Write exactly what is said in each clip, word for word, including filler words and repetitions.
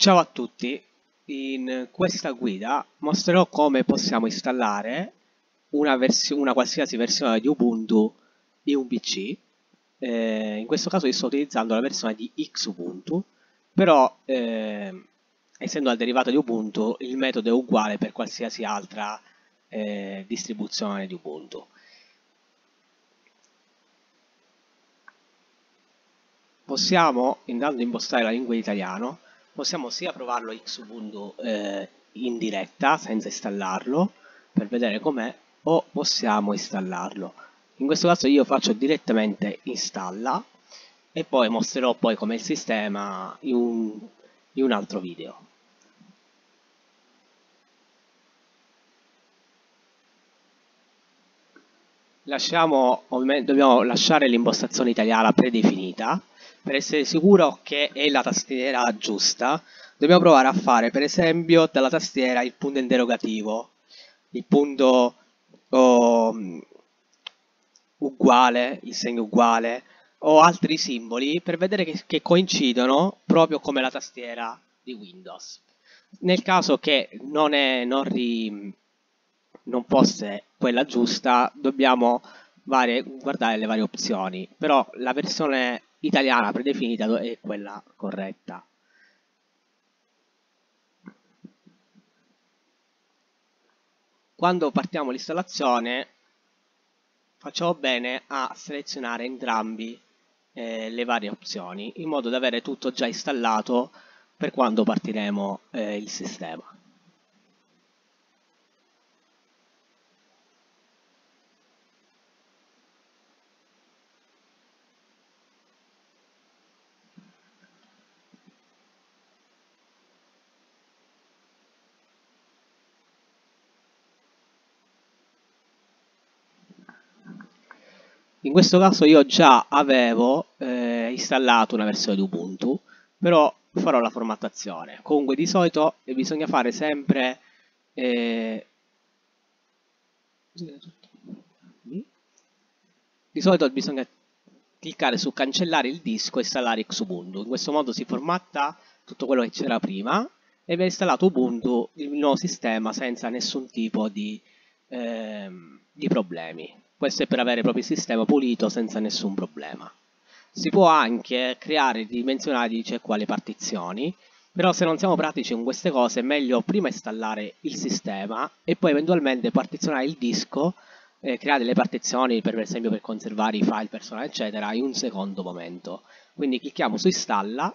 Ciao a tutti, in questa guida mostrerò come possiamo installare una, versione, una qualsiasi versione di Ubuntu in un P C. Eh, in questo caso io sto utilizzando la versione di Xubuntu, però eh, essendo al derivato di Ubuntu il metodo è uguale per qualsiasi altra eh, distribuzione di Ubuntu. Possiamo, andando a impostare la lingua di italiano, possiamo sia provarlo Xubuntu eh, in diretta senza installarlo per vedere com'è, o possiamo installarlo. In questo caso io faccio direttamente installa e poi mostrerò poi com'è il sistema in un, in un altro video. Lasciamo, dobbiamo lasciare l'impostazione italiana predefinita. Per essere sicuro che è la tastiera giusta, dobbiamo provare a fare per esempio dalla tastiera il punto interrogativo, il punto oh, uguale, il segno uguale o altri simboli per vedere che, che coincidono proprio come la tastiera di Windows. Nel caso che non, è, non, ri, non fosse quella giusta, dobbiamo varie, guardare le varie opzioni, però la versione italiana predefinita è quella corretta. Quando partiamo l'installazione facciamo bene a selezionare entrambi eh, le varie opzioni in modo da avere tutto già installato per quando partiremo eh, il sistema. In questo caso io già avevo eh, installato una versione di Ubuntu, però farò la formattazione. Comunque di solito bisogna fare sempre eh, di solito bisogna cliccare su cancellare il disco e installare Xubuntu. In questo modo si formatta tutto quello che c'era prima e viene installato Ubuntu, il nuovo sistema, senza nessun tipo di, ehm, di problemi. Questo è per avere proprio il sistema pulito senza nessun problema. Si può anche creare dimensionali, cioè quali partizioni, però se non siamo pratici con queste cose è meglio prima installare il sistema e poi eventualmente partizionare il disco, eh, creare le partizioni per, per esempio per conservare i file personali eccetera in un secondo momento. Quindi clicchiamo su installa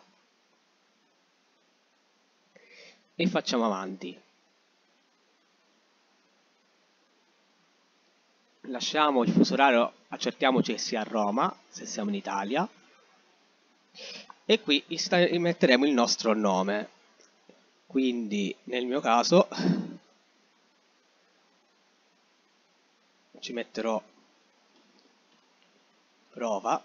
e facciamo avanti. Lasciamo il fuso orario, accertiamoci che sia a Roma, se siamo in Italia, e qui metteremo il nostro nome. Quindi nel mio caso ci metterò prova.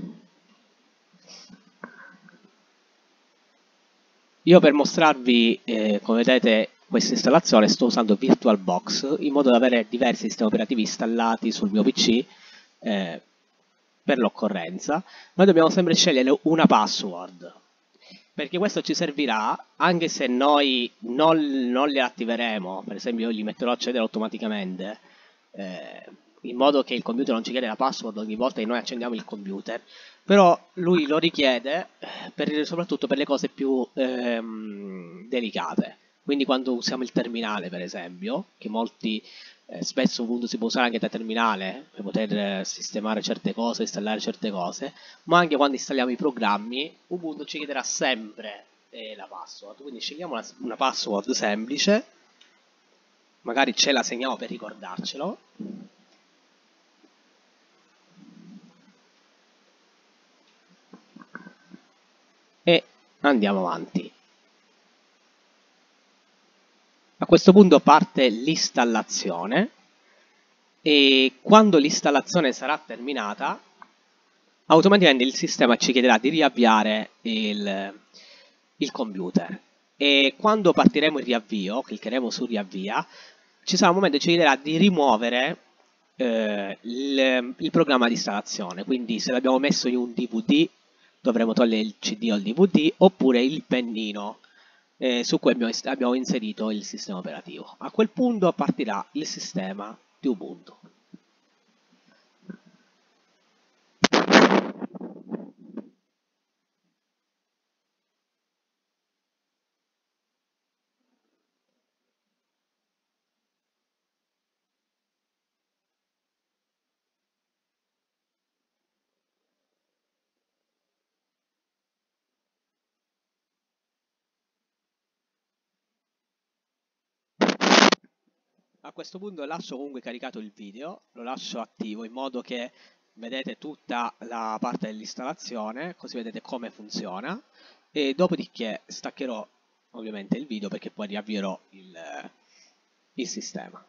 Io per mostrarvi eh, come vedete questa installazione sto usando VirtualBox in modo da avere diversi sistemi operativi installati sul mio P C eh, per l'occorrenza. Noi dobbiamo sempre scegliere una password, perché questo ci servirà anche se noi non, non le attiveremo. Per esempio io gli metterò a accedere automaticamente eh, in modo che il computer non ci chiede la password ogni volta che noi accendiamo il computer, però lui lo richiede per, soprattutto per le cose più ehm, delicate. Quindi quando usiamo il terminale, per esempio, che molti eh, spesso Ubuntu si può usare anche da terminale per poter eh, sistemare certe cose, installare certe cose, ma anche quando installiamo i programmi, Ubuntu ci chiederà sempre eh, la password. Quindi scegliamo una, una password semplice, magari ce la segniamo per ricordarcelo. E andiamo avanti. A questo punto parte l'installazione e quando l'installazione sarà terminata automaticamente il sistema ci chiederà di riavviare il, il computer e quando partiremo il riavvio, cliccheremo su riavvia, ci sarà un momento che ci chiederà di rimuovere eh, il, il programma di installazione. Quindi se l'abbiamo messo in un D V D dovremo togliere il C D o il D V D oppure il pennino eh, su cui abbiamo, abbiamo inserito il sistema operativo. A quel punto partirà il sistema di Ubuntu. A questo punto lascio comunque caricato il video, lo lascio attivo in modo che vedete tutta la parte dell'installazione, così vedete come funziona, e dopodiché staccherò ovviamente il video perché poi riavvierò il, il sistema.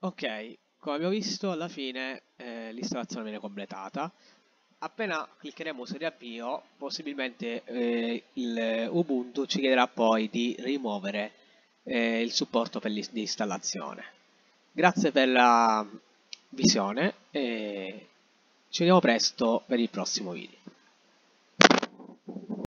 Ok, come abbiamo visto alla fine eh, l'installazione viene completata. Appena cliccheremo su riavvio, possibilmente eh, il Ubuntu ci chiederà poi di rimuovere eh, il supporto per l'installazione. Grazie per la visione e ci vediamo presto per il prossimo video.